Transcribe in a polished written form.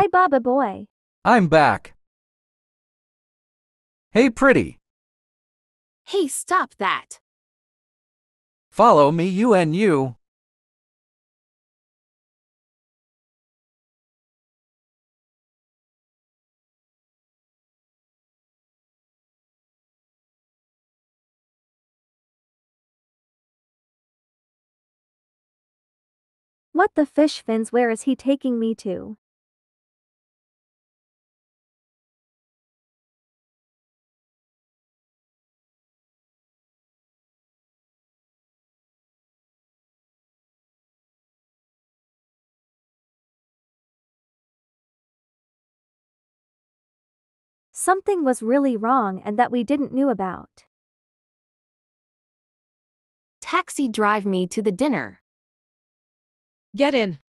Hi, Baba boy. I'm back. Hey, pretty. Hey, stop that. Follow me, you and you. What the fish fins, where is he taking me to? Something was really wrong and that we didn't knew about. Taxi drive me to the dinner. Get in.